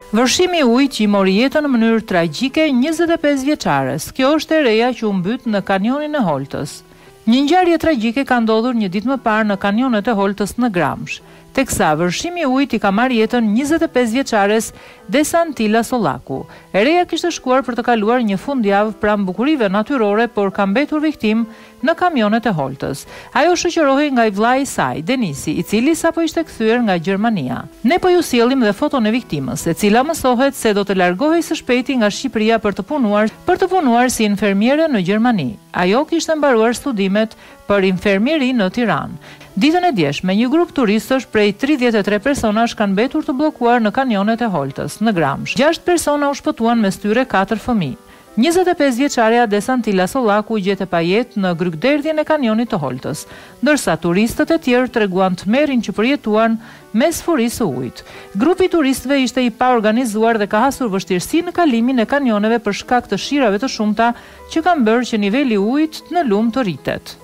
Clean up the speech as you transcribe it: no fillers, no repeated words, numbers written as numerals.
Vërshimi i ujit që i mori jetën në mënyrë tragjike 25 vjeçares. Kjo është e reja që u mbyt në kanionin e Holtës. Një ngjarje tragjike ka ndodhur një ditë më parë në kanionet e Holtës në Gramsh, teksa vërshimi i ujit i ka marrë jetën 25 vjeçares Desantila Sollaku. E reja kishte shkuar për të kaluar një fundjavë pranë bukurive natyrore, por ka mbetur viktim në kamionet e Holtës. Ajo shoqërohej nga i vllai i saj, Denisi, i cili sapo ishte kthyer nga Gjermania. Ne po ju sjellim dhe foton e viktimës, e cila mësohet se do të largohej së shpejti nga Shqipëria për të punuar si infermiere në Gjermani. Ajo kishte mbaruar studimet për infermieri në Tiranë. Ditën e djeshme, një grup turistësh prej 33 personash kanë mbetur të bllokuar në kanionet e Holtës, në Gramsh. 6 persona u shpëtuan mes tyre 4 fëmijë. 25 vjeçareja Desantila Sollaku gjete pa jetë në grykderdhjen e kanionit të Holtës, ndërsa turistët e tjerë treguan tmerrin që përjetuan mes furisë së ujit. Grupi i turistëve ishte i paorganizuar dhe ka hasur vështirësi në kalimin e kanioneve për shkak të shirave të shumta që kanë bërë që niveli i ujit në lum të rritet.